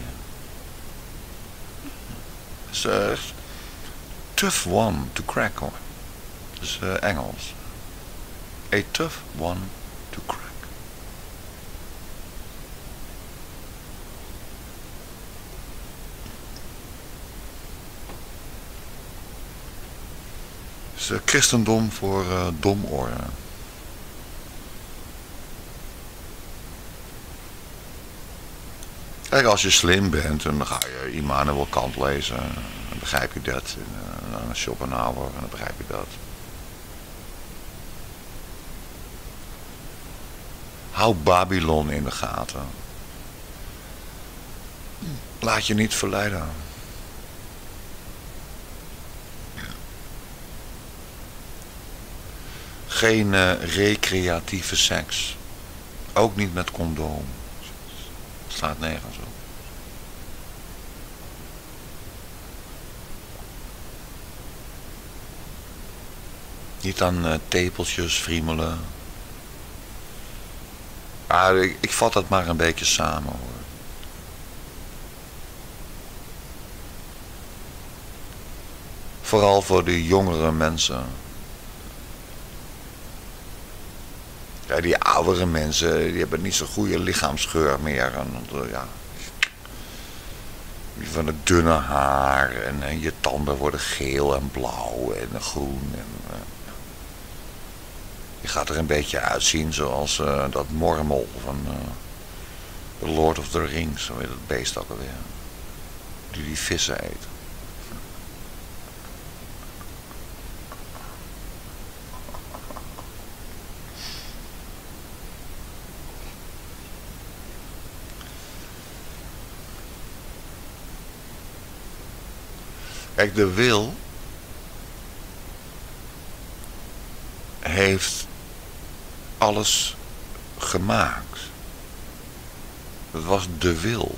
Dat is uh, echt tough one to crack, hoor. Dat is uh, Engels. A tough one to crack. uh, christendom voor uh, domoren. Kijk, als je slim bent, dan ga je Immanuel Kant lezen. Dan begrijp je dat. En, uh, Schopenhauer, en dan begrijp je dat. Hou Babylon in de gaten. Laat je niet verleiden. Geen uh, recreatieve seks. Ook niet met condoom. Het slaat nergens op. Niet aan uh, tepeltjes friemelen. Ah, ik, ik vat dat maar een beetje samen, hoor. Vooral voor de jongere mensen. Ja, die oudere mensen, die hebben niet zo'n goede lichaamsgeur meer. En, ja, van het dunne haar en, en je tanden worden geel en blauw en groen. En, uh, je gaat er een beetje uitzien zoals uh, dat mormel van uh, The Lord of the Rings. Zo heet het beest ook alweer. Die die vissen eet. Kijk, de wil heeft alles gemaakt. Dat was de wil.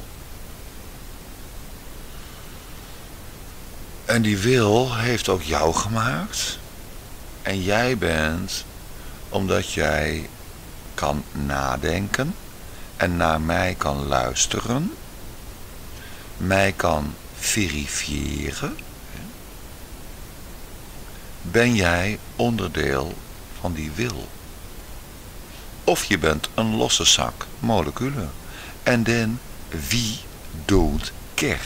En die wil heeft ook jou gemaakt. En jij bent, omdat jij kan nadenken en naar mij kan luisteren, mij kan verifiëren, ben jij onderdeel van die wil. Of je bent een losse zak moleculen. En dan wie doet care?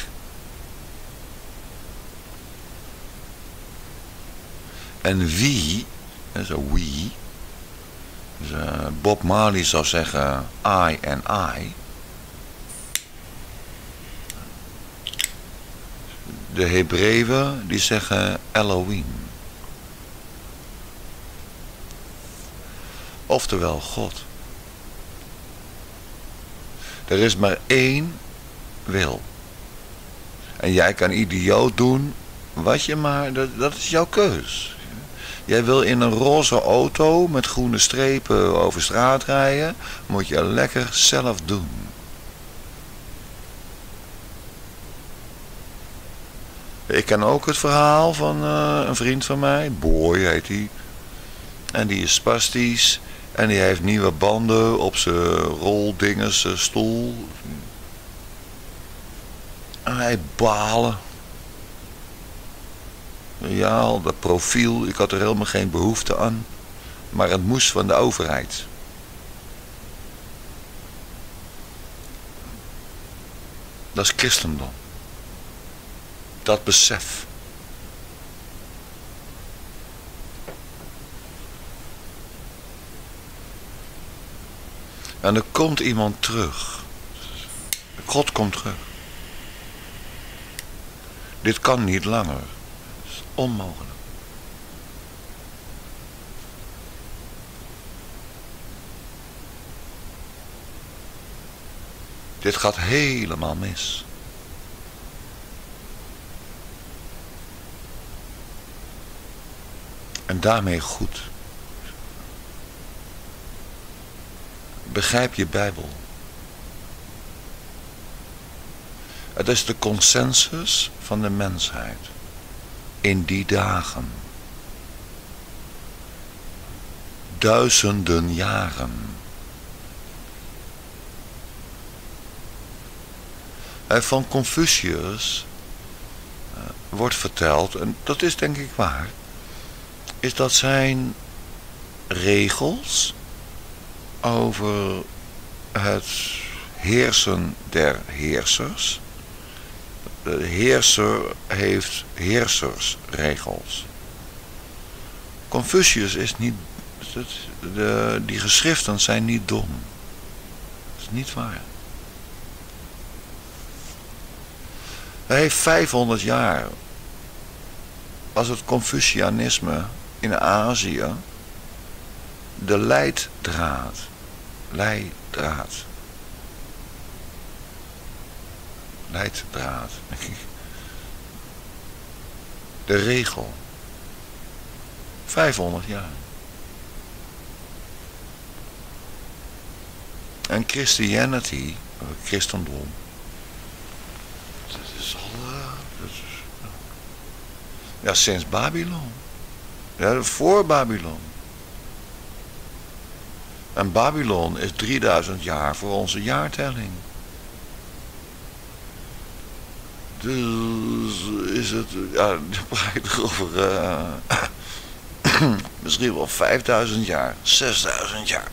En wie, zo wie, dus, uh, Bob Marley zou zeggen I en I. De Hebreeën die zeggen Elohim. Oftewel God. Er is maar één wil. En jij kan idioot doen wat je maar, dat, dat is jouw keus. Jij wil in een roze auto met groene strepen over straat rijden, moet je lekker zelf doen. Ik ken ook het verhaal van uh, een vriend van mij, Boy heet hij. En die is spastisch en die heeft nieuwe banden op zijn roldinges stoel. En hij balen. Ja, dat profiel, ik had er helemaal geen behoefte aan. Maar het moest van de overheid. Dat is christendom. Dat besef. En er komt iemand terug. God komt terug. Dit kan niet langer. Het is onmogelijk. Dit gaat helemaal mis. En daarmee goed. Begrijp je Bijbel. Het is de consensus van de mensheid. In die dagen. Duizenden jaren. Van Confucius wordt verteld, en dat is denk ik waar, is dat zijn regels over het heersen der heersers. De heerser heeft heersersregels. Confucius is niet, de, die geschriften zijn niet dom. Dat is niet waar. Hij heeft vijfhonderd jaar, was het Confucianisme in Azië de leidraad. Leidraad. Leidraad. De regel. vijfhonderd jaar. En Christianity, christendom, dat is al, uh, dat is, uh, ja, sinds Babylon. Ja, voor Babylon. En Babylon is drieduizend jaar voor onze jaartelling. Dus is het, ja, dan praat ik over uh, misschien wel vijfduizend jaar, zesduizend jaar.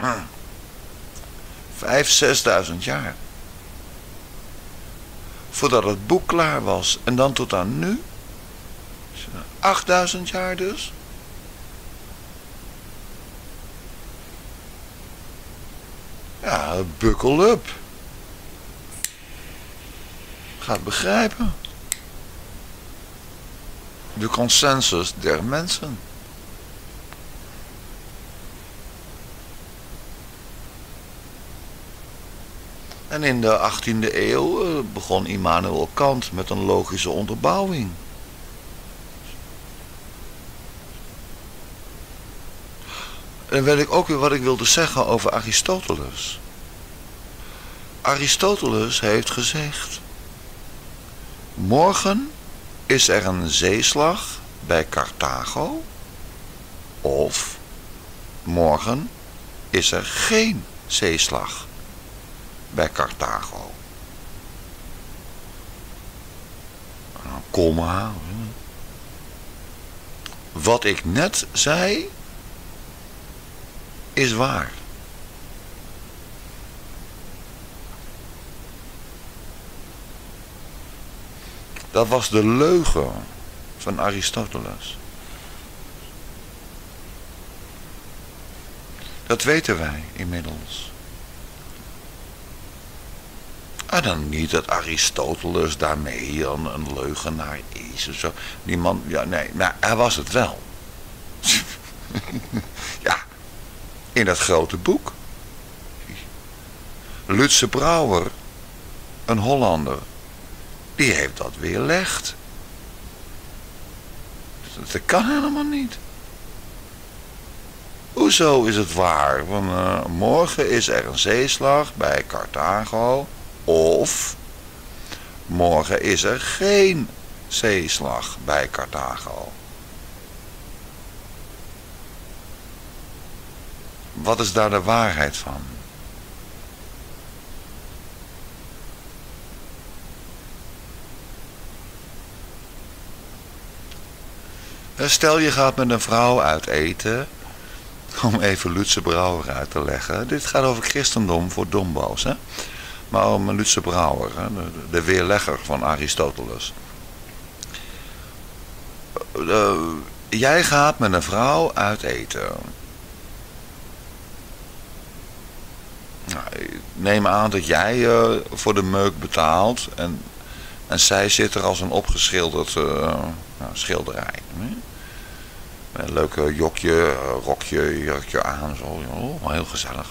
Vijf, zesduizend jaar. Voordat het boek klaar was. En dan tot aan nu. achtduizend jaar dus. Ja, buckle up. Gaat begrijpen. De consensus der mensen. En in de achttiende eeuw begon Immanuel Kant met een logische onderbouwing. En dan weet ik ook weer wat ik wilde zeggen over Aristoteles. Aristoteles heeft gezegd: morgen is er een zeeslag bij Carthago, of morgen is er geen zeeslag bij Carthago. Nou, kom maar. Wat ik net zei is waar. Dat was de leugen van Aristoteles. Dat weten wij inmiddels. En dan niet dat Aristoteles daarmee een, een leugenaar is of zo. Die man, ja nee, maar hij was het wel. Ja, in dat grote boek. Lutze Brouwer, een Hollander, die heeft dat weerlegd. Dat kan helemaal niet. Hoezo is het waar? Want, uh, morgen is er een zeeslag bij Carthago. Of morgen is er geen zeeslag bij Carthago. Wat is daar de waarheid van? Stel je gaat met een vrouw uit eten, om even Lutze Brouwer uit te leggen. Dit gaat over christendom voor dombo's, hè? Maar om Lutze Brouwer, hè? De, de weerlegger van Aristoteles. Uh, jij gaat met een vrouw uit eten. Nou, ik neem aan dat jij uh, voor de meuk betaalt en, en zij zit er als een opgeschilderd uh, nou, schilderij. Hè? Met een leuke jokje, rokje, jurkje aan. Zo. Oh, heel gezellig.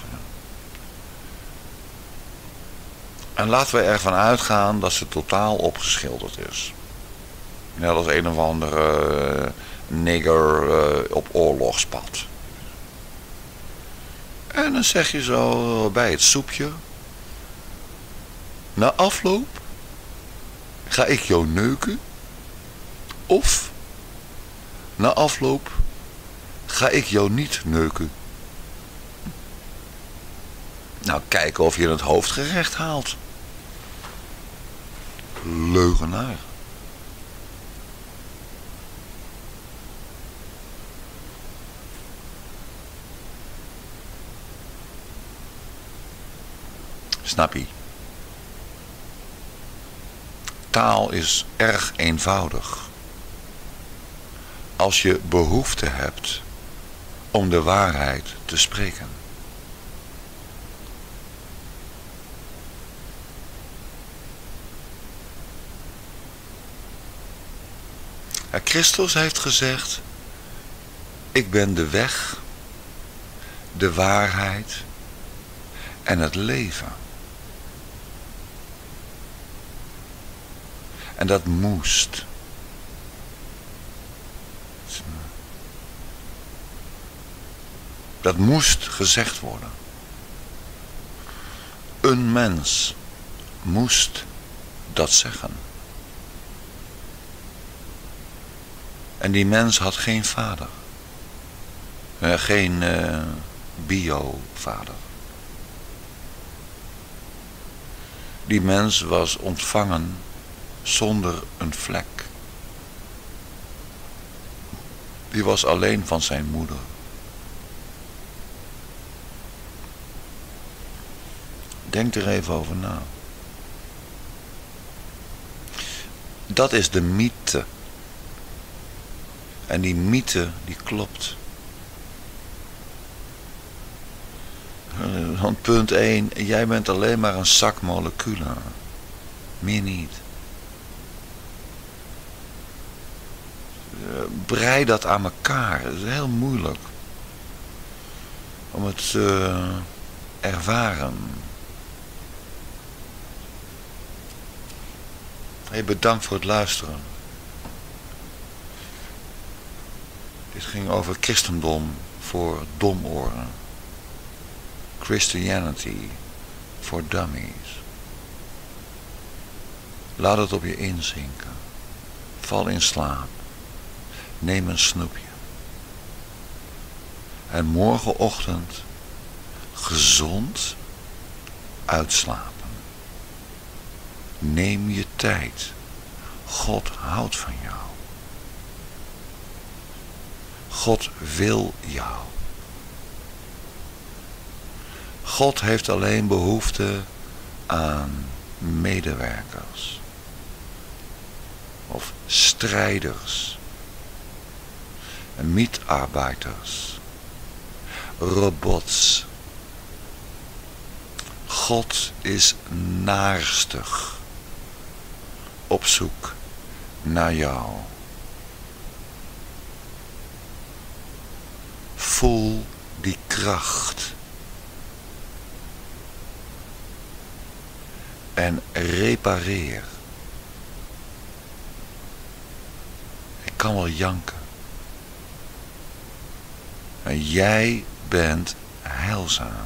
En laten we ervan uitgaan dat ze totaal opgeschilderd is. Net als een of andere uh, nigger uh, op oorlogspad. En dan zeg je zo bij het soepje: na afloop ga ik jou neuken. Of na afloop ga ik jou niet neuken. Nou, kijken of je het hoofdgerecht haalt. Leugenaar. Snap je? Taal is erg eenvoudig. als je behoefte hebt om de waarheid te spreken. Ja, Christus heeft gezegd, ik ben de weg, de waarheid en het leven. En dat moest. Dat moest gezegd worden. Een mens moest dat zeggen. En die mens had geen vader. Uh, geen uh, bio-vader. Die mens was ontvangen zonder een vlek. Die was alleen van zijn moeder. Denk er even over na. Dat is de mythe. En die mythe, die klopt. Want punt één, jij bent alleen maar een zak moleculen. Meer niet. Brei dat aan elkaar. Het is heel moeilijk. Om het te uh, ervaren. Hey, bedankt voor het luisteren. Dit ging over christendom voor domoren. Christianity for dummies. Laat het op je inzinken. Val in slaap. Neem een snoepje. En morgenochtend gezond uitslapen. Neem je tijd. God houdt van jou. God wil jou. God heeft alleen behoefte aan medewerkers. Of strijders. Meetarbeiders. Robots. God is naarstig. Op zoek naar jou. Voel die kracht. En repareer. Ik kan wel janken. Maar jij bent heilzaam.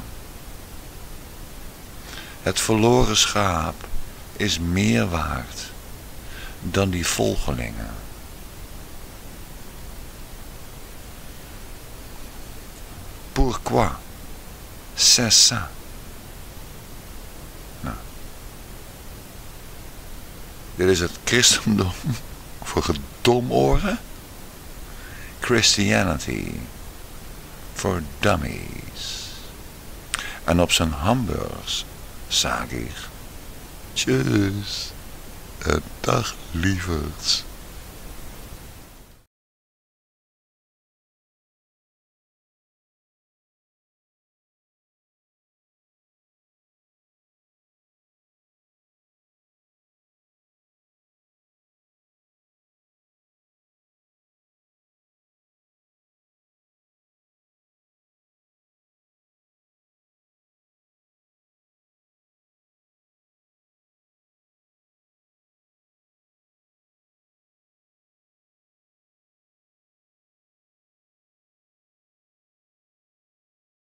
Het verloren schaap is meer waard dan die volgelingen. Pourquoi? C'est ça. Nou. Dit is het christendom voor gedomoren. Christianity for dummies. En op zijn hamburgers zag ik. Tjus. Dag lieverds.